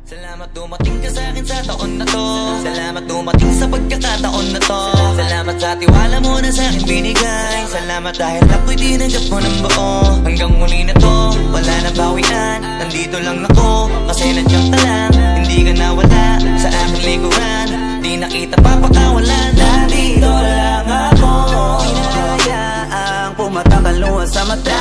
Salamat dumating ka sa akin sa taon na to. Salamat dumating sa pagkakataon na to. Salamat sa tiwala mo na sa akin binigay. Salamat dahil ako'y tinanggap mo ng buo. Hanggang muli na to, wala na bawian. Nandito lang ako, kasi nandiyan ka lang. Hindi ka nawala sa aking likuran. Di na kita papakawalan. Nandito lang ako, hinahayaang pumatak ang luha sa mata.